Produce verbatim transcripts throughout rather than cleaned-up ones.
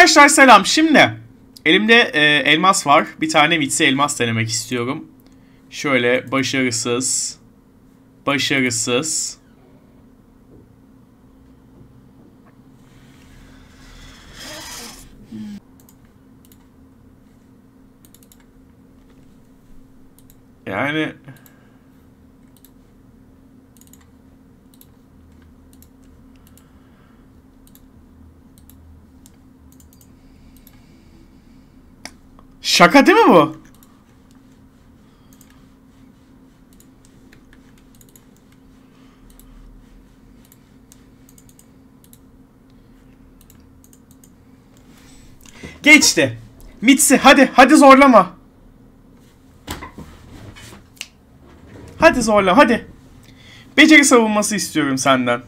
Arkadaşlar selam. Şimdi elimde e, elmas var. Bir tane mitsi elmas denemek istiyorum. Şöyle başarısız. Başarısız. Yani şaka değil mi bu? Geçti. Mitsi hadi hadi zorlama. Hadi zorla hadi. Beceri savunması istiyorum senden.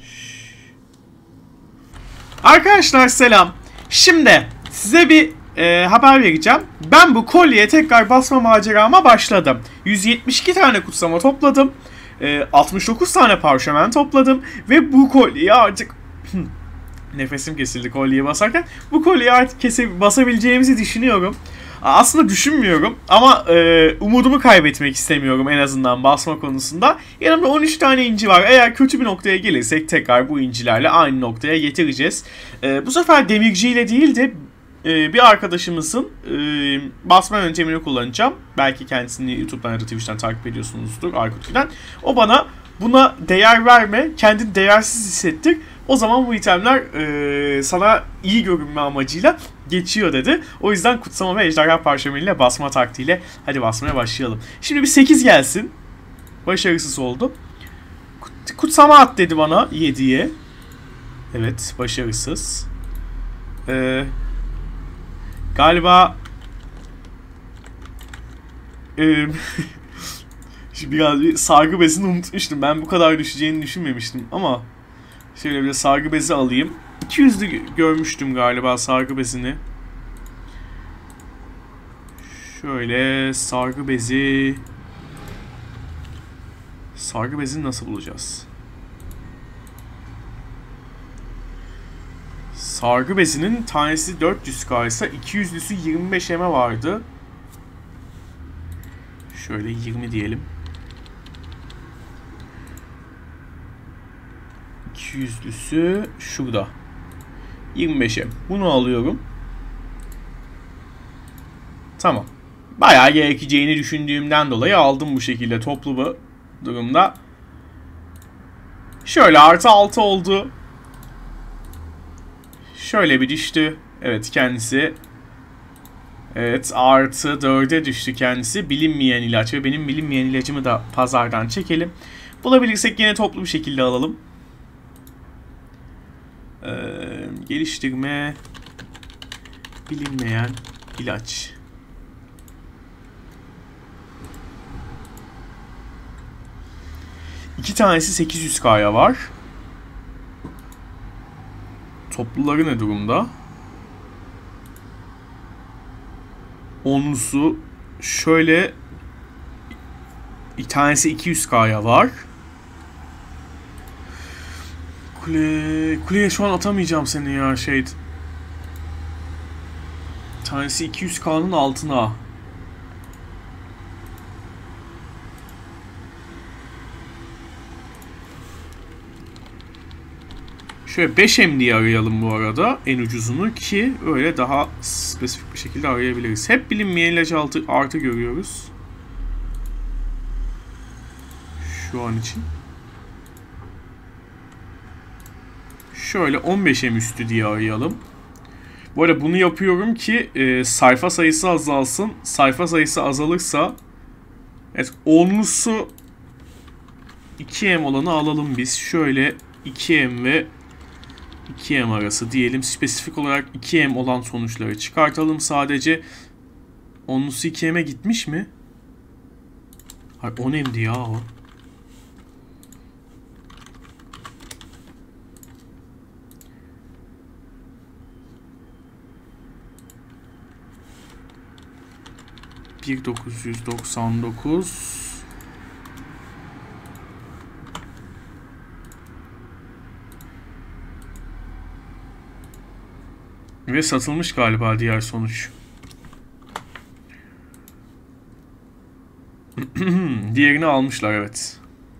Arkadaşlar selam. Şimdi size bir e, haber vereceğim. Ben bu kolyeye tekrar basma macerama başladım. yüz yetmiş iki tane kutsama topladım. E, altmış dokuz tane parşömen topladım. Ve bu kolyeyi artık... Nefesim kesildi kolyeye basarken. Bu kolyeyi artık kese, basabileceğimizi düşünüyorum. Aslında düşünmüyorum ama e, umudumu kaybetmek istemiyorum en azından basma konusunda. Yanımda on üç tane inci var. Eğer kötü bir noktaya gelirsek tekrar bu incilerle aynı noktaya getireceğiz. E, bu sefer demirciyle değil de e, bir arkadaşımızın e, basma yöntemini kullanacağım. Belki kendisini YouTube'dan ya da Twitch'ten takip ediyorsunuzdur, Aykut'tan. O bana buna değer verme, kendini değersiz hissettir. O zaman bu itemler e, sana iyi görünme amacıyla geçiyor dedi. O yüzden kutsama ve ejderha parşömeniyle basma taktiğiyle hadi basmaya başlayalım. Şimdi bir sekiz gelsin. Başarısız oldu. Kutsama at dedi bana yediye. Evet, başarısız. Ee, galiba e, şimdi biraz bir sargı bezini unutmuştum. Ben bu kadar düşeceğini düşünmemiştim ama şöyle bir sargı bezi alayım. iki yüzlü görmüştüm galiba sargı bezini. Şöyle sargı bezi. Sargı bezini nasıl bulacağız? Sargı bezinin tanesi dört yüz K ise iki yüzlüsü yirmi beş M vardı. Şöyle yirmi diyelim. iki yüzlüsü şurada. yirmi beş M. Bunu alıyorum. Tamam. Bayağı gerekeceğini düşündüğümden dolayı aldım bu şekilde toplu bir durumda. Şöyle artı altı oldu. Şöyle bir düştü. Evet kendisi. Evet artı dörde düştü kendisi. Bilinmeyen ilaç ve benim bilinmeyen ilacımı da pazardan çekelim. Bulabilirsek yine toplu bir şekilde alalım. Ee, geliştirme bilinmeyen ilaç. İki tanesi sekiz yüz K'ya var. Topluları ne durumda? Onlusu şöyle bir tanesi iki yüz K'ya var. Kule, kuleye şu an atamayacağım seni ya şey. Tanesi iki yüz K'nın altına. Şöyle beş M diye arayalım bu arada en ucuzunu ki öyle daha spesifik bir şekilde arayabiliriz. Hep bilinmeyen ilacı altı artı görüyoruz. Şu an için. Şöyle on beş M üstü diye arayalım. Bu arada bunu yapıyorum ki e, sayfa sayısı azalsın. Sayfa sayısı azalırsa evet onlusu iki M olanı alalım biz. Şöyle iki M ve iki M arası diyelim. Spesifik olarak iki M olan sonuçları çıkartalım sadece. Onlusu iki M'e gitmiş mi? Hayır on M'di ya o. bin dokuz yüz doksan dokuz Ve satılmış galiba diğer sonuç. Diğerini almışlar, evet.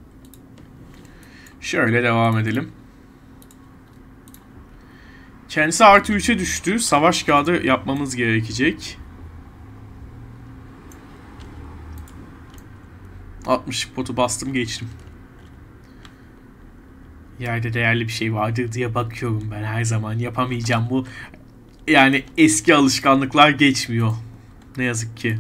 Şöyle devam edelim. Kendisi artı üçe düştü. Savaş kağıdı yapmamız gerekecek. altmış potu bastım, geçtim. Yerde değerli bir şey vardır diye bakıyorum ben her zaman. Yapamayacağım bu. Yani eski alışkanlıklar geçmiyor. Ne yazık ki.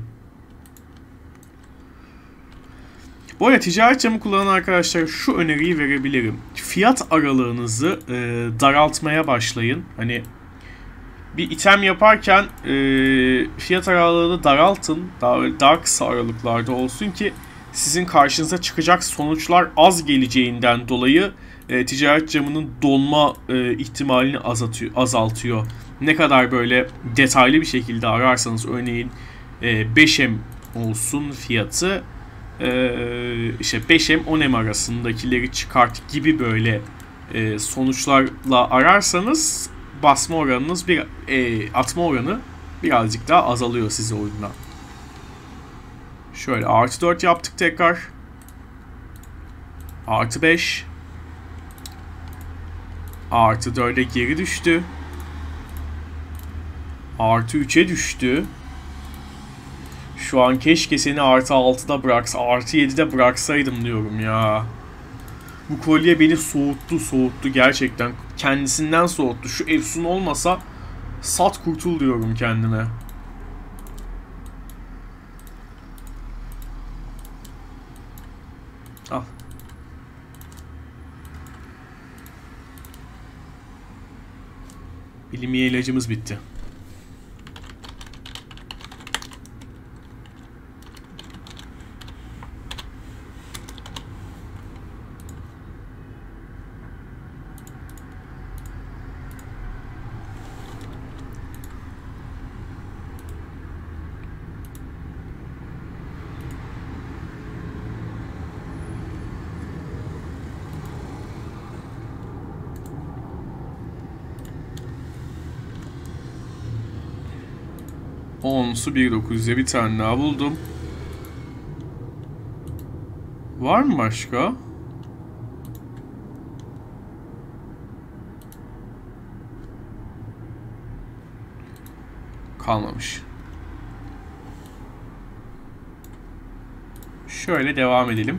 Bu arada ticaret camı kullanan arkadaşlar şu öneriyi verebilirim. Fiyat aralığınızı e, daraltmaya başlayın. Hani bir item yaparken e, fiyat aralığını daraltın. Daha, daha kısa aralıklarda olsun ki sizin karşınıza çıkacak sonuçlar az geleceğinden dolayı e, ticaret camının donma e, ihtimalini azaltıyor, azaltıyor. Ne kadar böyle detaylı bir şekilde ararsanız, örneğin e, beş M olsun fiyatı, e, işte beş M on M arasındakileri çıkart gibi böyle e, sonuçlarla ararsanız basma oranınız, bir e, atma oranı birazcık daha azalıyor size oyundan. Şöyle artı dört yaptık tekrar. Artı beş. Artı dörde geri düştü. Artı üçe düştü. Şu an keşke seni artı altıda bıraksa, artı yedide bıraksaydım diyorum ya. Bu kolye beni soğuttu soğuttu gerçekten. Kendisinden soğuttu. Şu efsun olmasa sat kurtul diyorum kendime. Al. Bilimiye ilacımız bitti. onsu bin dokuz yüze bir tane daha buldum. Var mı başka? Kalmamış. Şöyle devam edelim.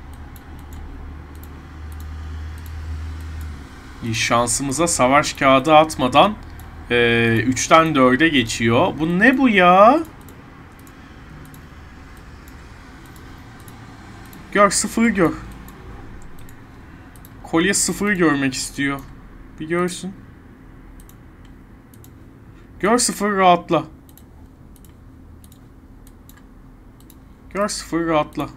Şansımıza savaş kağıdı atmadan Ee, üçten dörde geçiyor. Bu ne bu ya? Gör, sıfırı gör. Kolye sıfırı görmek istiyor. Bir görsün. Gör sıfırı, rahatla. Gör sıfırı, rahatla.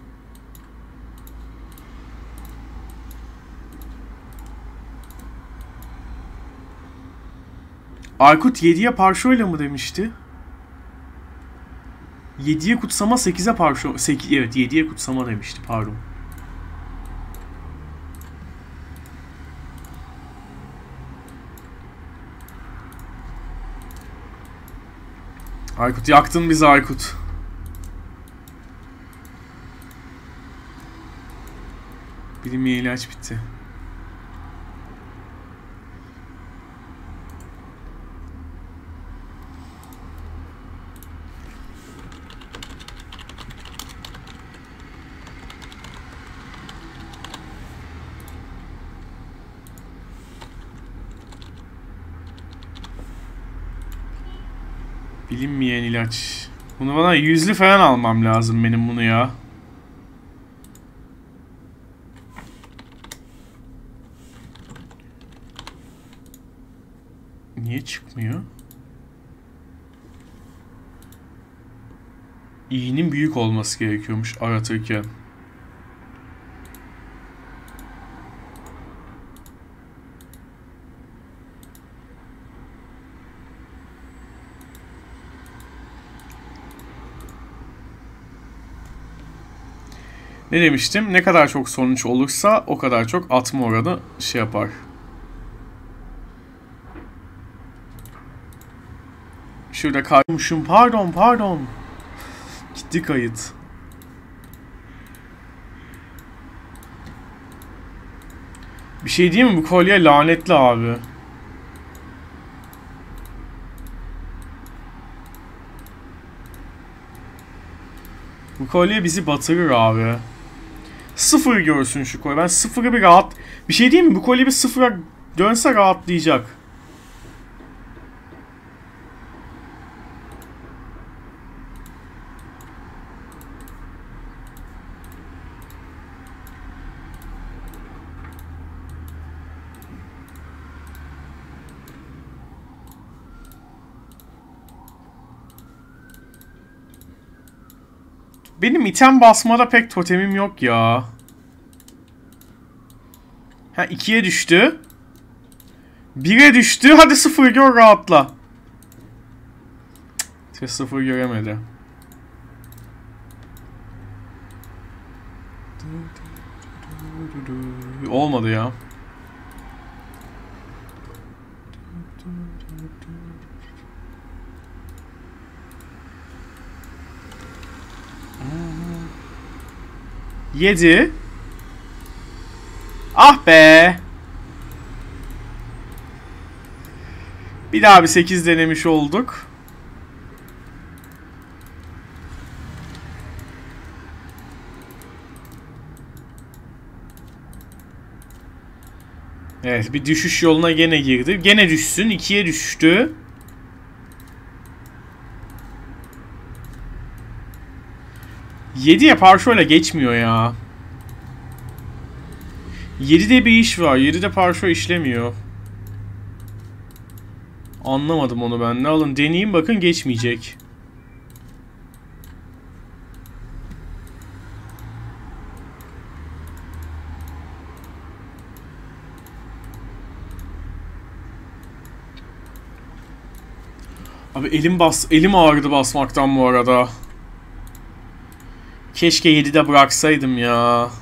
Aykut yediye parşoyla mı demişti? yediye kutsama, sekize parşo... sekiz, evet, yediye kutsama demişti, pardon. Aykut, yaktın bizi Aykut. Bilinmeyen ilaç bitti. Bilinmeyen ilaç. Bunu bana yüzlü falan almam lazım benim bunu ya. Niye çıkmıyor? İğnin büyük olması gerekiyormuş aratırken. Ne demiştim? Ne kadar çok sonuç olursa o kadar çok atma oranı şey yapar. Şurada kaymışım. Pardon pardon. Gitti kayıt. Bir şey diyeyim mi? Bu kolye lanetli abi. Bu kolye bizi batırır abi. Sıfır görsün şu kolye. Ben sıfırı bir rahat... Bir şey diyeyim mi? Bu kolye bir sıfıra dönse rahatlayacak. Benim item basmada pek totemim yok ya. Ha ikiye düştü. bire düştü. Hadi sıfır gör rahatla. Cık, sıfır göremedi. Olmadı ya. Yedi. Ah be. Bir daha bir sekiz denemiş olduk. Evet, bir düşüş yoluna gene girdi. Gene düşsün. ikiye düştü. yediye parşöyle geçmiyor ya. yedide bir iş var. yedide parşö işlemiyor. Anlamadım onu ben. Ne alın deneyeyim bakın geçmeyecek. Abi elim bas elim ağrıdı basmaktan bu arada. Keşke yedide bıraksaydım ya.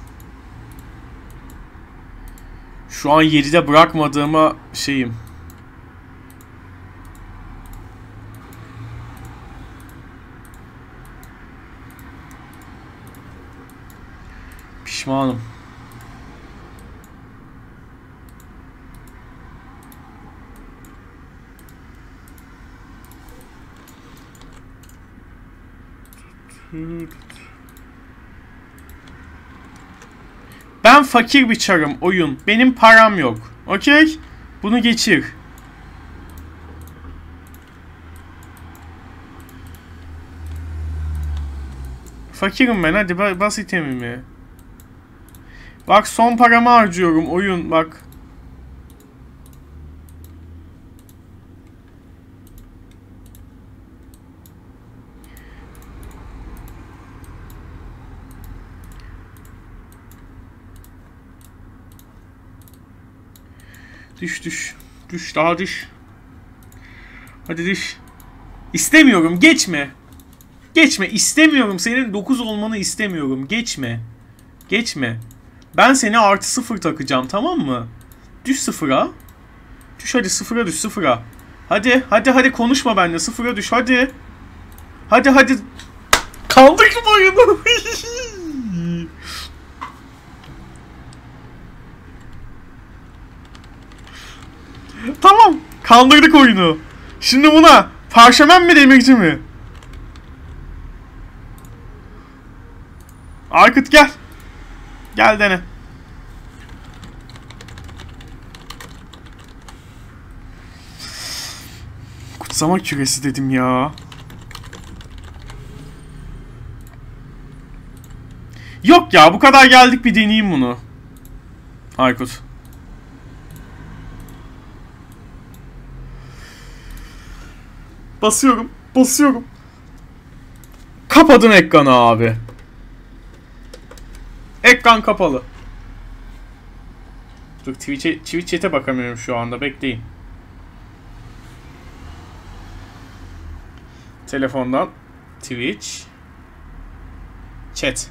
Şu an yedide bırakmadığıma şeyim. Pişmanım. Ben fakir bir çarım oyun. Benim param yok. Okey? Bunu geçir. Fakirim ben. Hadi bas itemimi. Bak son paramı harcıyorum oyun. Bak. Düş düş. Düş daha düş. Hadi düş. İstemiyorum. Geçme. Geçme. İstemiyorum. Senin dokuz olmanı istemiyorum. Geçme. Geçme. Ben seni artı sıfır takacağım. Tamam mı? Düş sıfıra. Düş hadi sıfıra düş sıfıra. Hadi hadi hadi konuşma benimle. Sıfıra düş hadi. Hadi hadi. Kaldık mı oyunu? Tamam. Kandırdık oyunu. Şimdi buna parşömen mi demirci mi? Aykut gel. Gel dene. Kutsama küresi dedim ya. Yok ya bu kadar geldik bir deneyeyim bunu. Aykut. Basıyorum. Basıyorum. Kapadın ekranı abi. Ekran kapalı. Dur Twitch'e Twitch chat'e bakamıyorum şu anda. Bekleyin. Telefondan Twitch chat.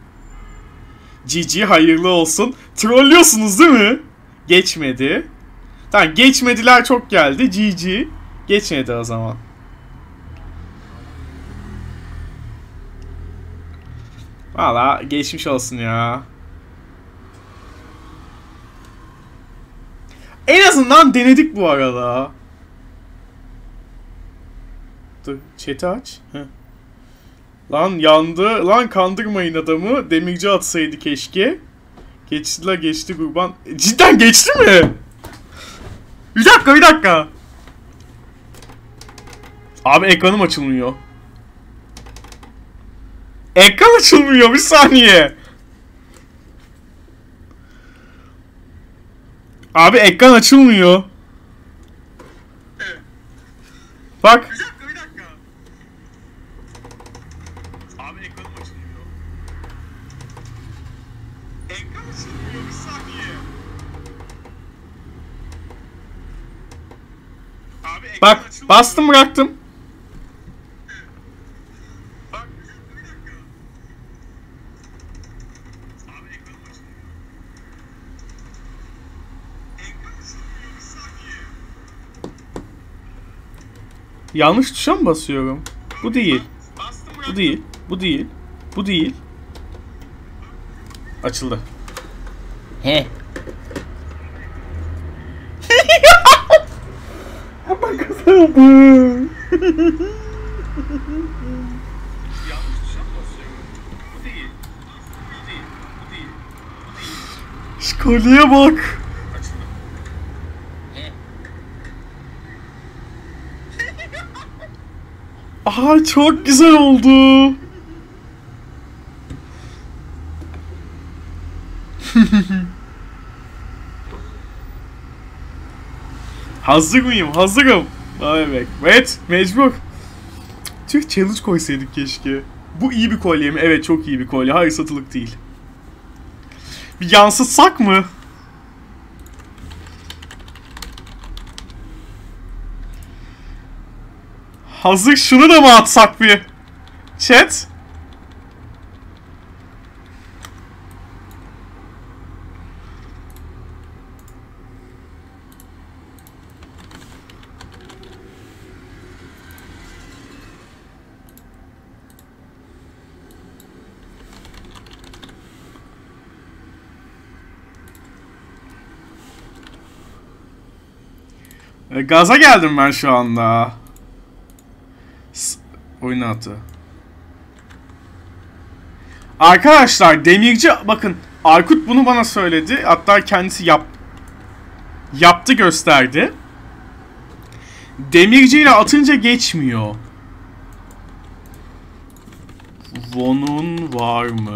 G G hayırlı olsun. Trollüyorsunuz değil mi? Geçmedi. Tamam geçmediler çok geldi. G G. Geçmedi o zaman. Valla geçmiş olsun ya. En azından denedik bu arada. Dur, chat'i aç. Heh. Lan yandı. Lan kandırmayın adamı. Demirci atsaydı keşke. Geçti la geçti kurban. Cidden geçti mi? Bir dakika bir dakika. Abi ekranım açılmıyor. Ekran açılmıyor, bir saniye. Abi ekran açılmıyor. Bak. Bir dakika bir dakika. Abi ekranım açılmıyor. Ekran açılmıyor, bir saniye. Abi ekran Bak açılmıyor. Bastım bıraktım. Bak bir dakika bir dakika. Abi ekranım açılmıyor. Ekran açılmıyor, bir saniye. Yanlış tuşa mı basıyorum? Bu değil. Bu değil. Bu değil. Bu değil. Açıldı. He. Ama kazandım. Yanlış tuşa mı basıyorum? Bu değil. Bu değil. Bu değil. Bu değil. Şu kolyeye bak. Açıldı. He. Aha çok güzel oldu. Hazır mıyım? Hazırım. Evet. Evet. Mecbur. Tüh, challenge koysaydık keşke. Bu iyi bir kolye mi? Evet, çok iyi bir kolye. Hayır, satılık değil. Bir yansıtsak mı? Hazır, şunu da mı atsak bir? Chat. E, gaza geldim ben şu anda. S oyun atı. Arkadaşlar demirci bakın, Aykut bunu bana söyledi. Hatta kendisi yap yaptı, gösterdi. Demirciyle atınca geçmiyor. Von'un var mı?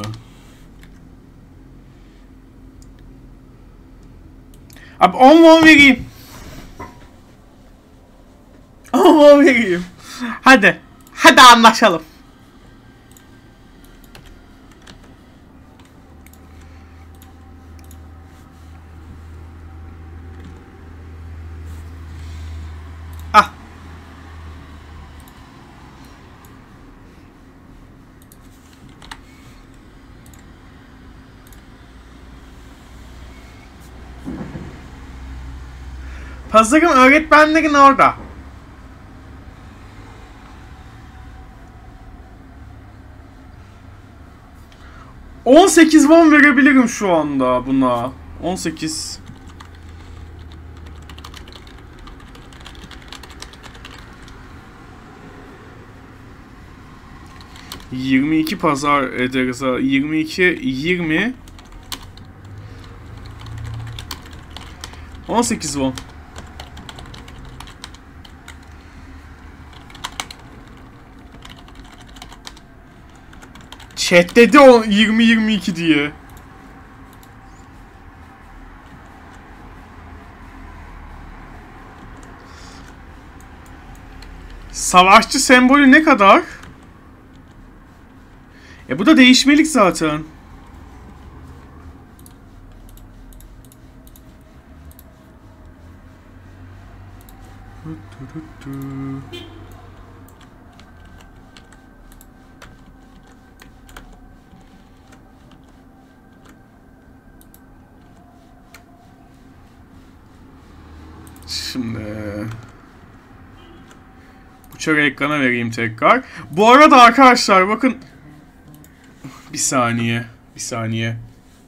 Abi on won vereyim. on won vereyim. Hadi. Hadi anlaşalım. Ah. Hazırım, öğretmenlerin orada. on sekiz won verebilirim şu anda buna. on sekiz. yirmi iki pazar ederiz ha. yirmi iki, yirmi. on sekiz won. Chat dedi o yirmi yirmi iki diye. Savaşçı sembolü ne kadar? E bu da değişmelik zaten. Şimdi bıçağı ekrana vereyim tekrar. Bu arada arkadaşlar bakın, Bir saniye. Bir saniye.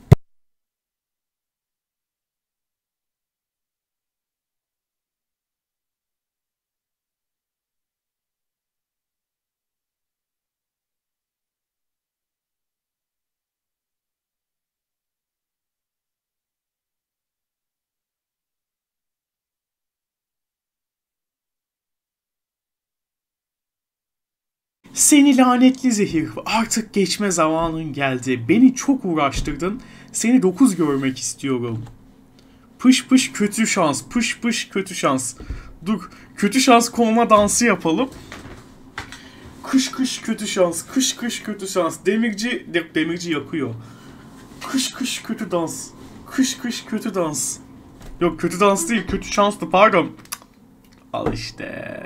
Seni lanetli zehir, artık geçme zamanın geldi. Beni çok uğraştırdın. Seni dokuz görmek istiyorum. Pış pış kötü şans, pış pış kötü şans. Dur, kötü şans kovma dansı yapalım. Kış kış kötü şans, kış kış kötü şans. Demirci, de, demirci yakıyor. Kış kış kötü dans, kış kış kötü dans. Yok, kötü dans değil, kötü şanstı, pardon. Al işte.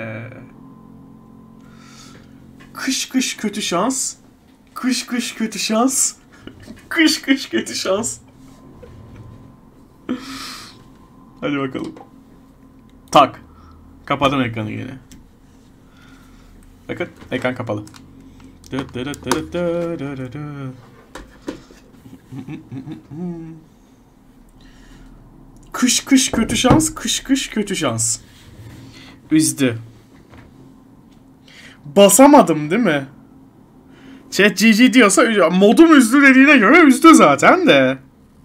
Kış kış kötü şans. Kış kış kötü şans. Kış kış kötü şans. Hadi bakalım. Tak. Kapadım ekranı yine. Bakın, ekran kapalı. Kış kış kötü şans, kış kış kötü şans. Üzdü. Basamadım değil mi? Chat G G diyorsa modum üzdü dediğine göre üzdü zaten de.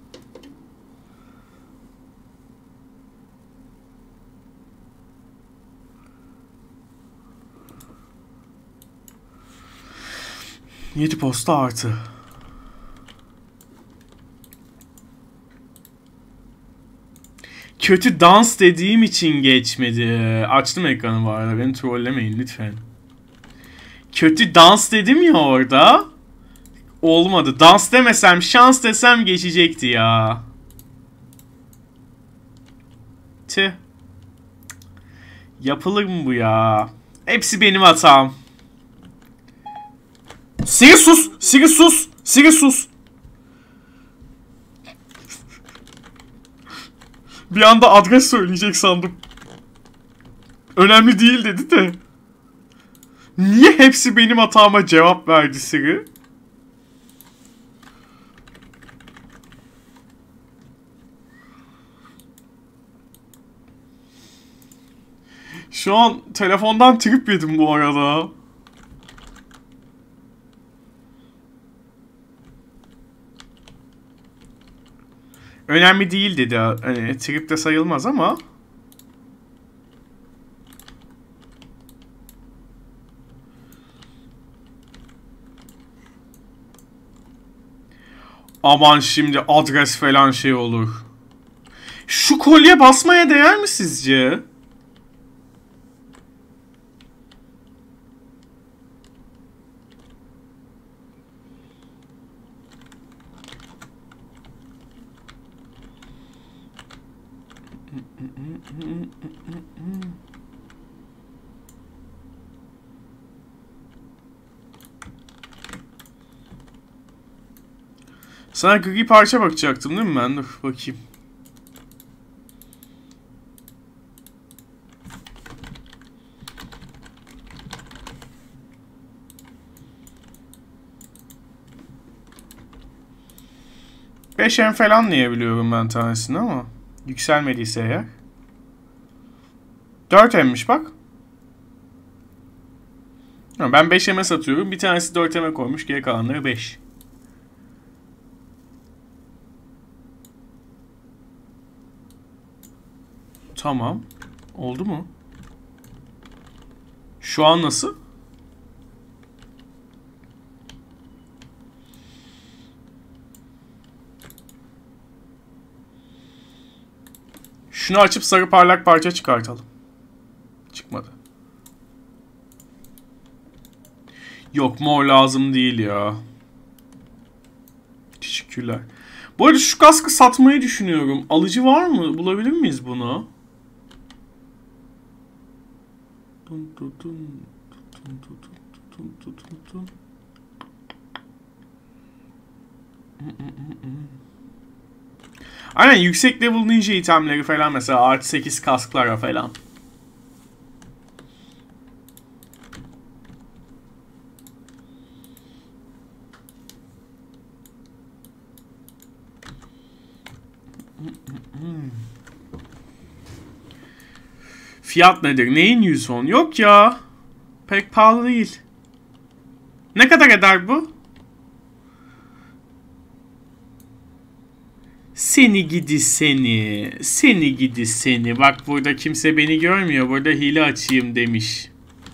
yedi posta artı. Kötü dans dediğim için geçmedi. Açtım ekranı bu arada. Beni trollemeyin lütfen. Kötü dans dedim ya orada. Olmadı. Dans demesem, şans desem geçecekti ya. Tüh. Yapılır mı bu ya? Hepsi benim hatam. Siri sus! Siri sus! Siri sus! Bir anda adres söyleyecek sandım. Önemli değil dedi de. Niye hepsi benim hatama cevap verdi Siri? Şu an telefondan trip yedim bu arada. Önemli değil dedi. Hani trip de sayılmaz ama. Aman şimdi adres falan şey olur. Şu kolye basmaya değer mi sizce? Sana gri parça bakacaktım değil mi ben? Dur bakayım. beş M falan diyebiliyorum ben tanesini ama yükselmediyse eğer. dört M'miş bak. Ben beş M'e satıyorum. Bir tanesi dört M'e koymuş. Geri kalanları beş. Tamam. Oldu mu? Şu an nasıl? Şunu açıp sarı parlak parça çıkartalım. Çıkmadı. Yok, mor lazım değil ya. Teşekkürler. Bu arada şu kaskı satmayı düşünüyorum. Alıcı var mı? Bulabilir miyiz bunu? Aynen, yüksek level ninja itemleri falan mesela artı sekiz kasklara falan. Fiyat nedir? Neyin yüz on? Yok ya. Pek pahalı değil. Ne kadar eder bu? Seni gidi seni. Seni gidi seni. Bak burada kimse beni görmüyor. Burada hile açayım demiş.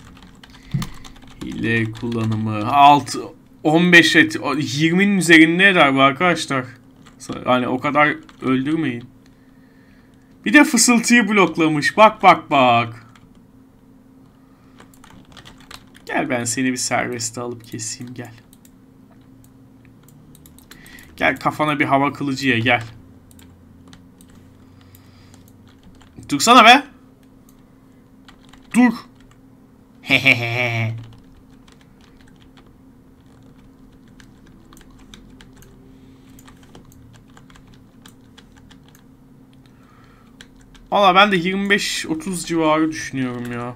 Hile kullanımı. altı, on beş et. yirminin üzerinde eder bu arkadaşlar. Yani o kadar öldürmeyin. Bir de fısıltıyı bloklamış. Bak bak bak. Gel ben seni bir serbeste alıp keseyim gel. Gel kafana bir hava kılıcı ye gel. Dursana be. Dur. Hehehe. Valla ben de yirmi beş otuz civarı düşünüyorum ya.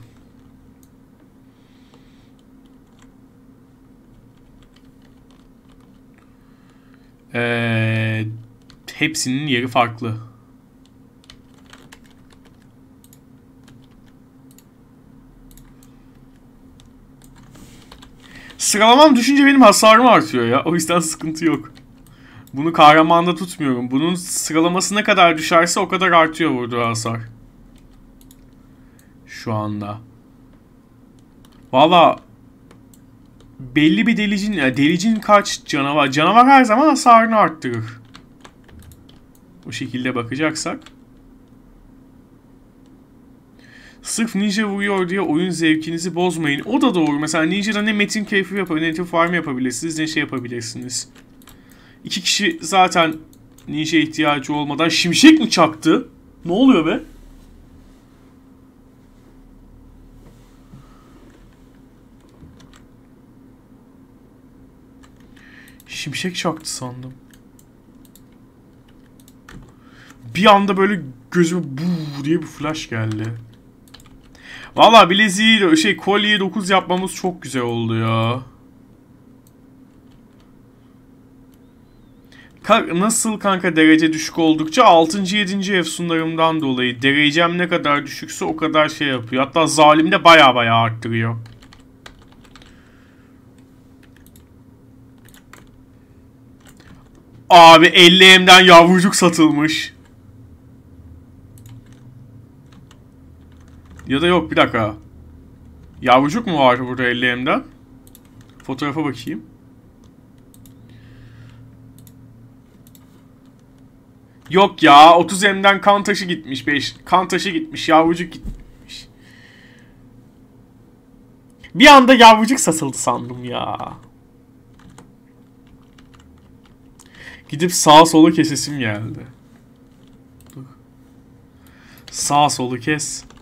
Ee, hepsinin yeri farklı. Sıralamam düşünce benim hasarım artıyor ya. O yüzden sıkıntı yok. Bunu kahramanda tutmuyorum. Bunun sıralaması ne kadar düşerse o kadar artıyor vurduğu hasar. Şu anda. Valla belli bir delicin, delicin kaç canavar? Canavar her zaman hasarını arttırır. Bu şekilde bakacaksak. Sırf ninja vuruyor diye oyun zevkinizi bozmayın. O da doğru. Mesela ninja'da ne metin keyfi yapabilirsiniz, ne farm yapabilirsiniz, ne şey yapabilirsiniz. İki kişi zaten ninja ihtiyacı olmadan şimşek mi çaktı? Ne oluyor be? Şimşek çaktı sandım. Bir anda böyle gözüme buuu diye bir flash geldi. Valla bileziği şey kolyeyi dokuz yapmamız çok güzel oldu ya. Ka nasıl kanka derece düşük oldukça altıncı yedinci efsunlarımdan dolayı derecem ne kadar düşükse o kadar şey yapıyor. Hatta zalim de baya baya arttırıyor. Abi elli M'den yavrucuk satılmış. Ya da yok bir dakika. Yavrucuk mu var burada elli M'den? Fotoğrafa bakayım. Yok ya otuz M'den kan taşı gitmiş. beş kan taşı gitmiş. Yavrucuk gitmiş. Bir anda yavrucuk satıldı sandım ya. Gidip sağa solu kesesim geldi. Dur. Sağ solu kes.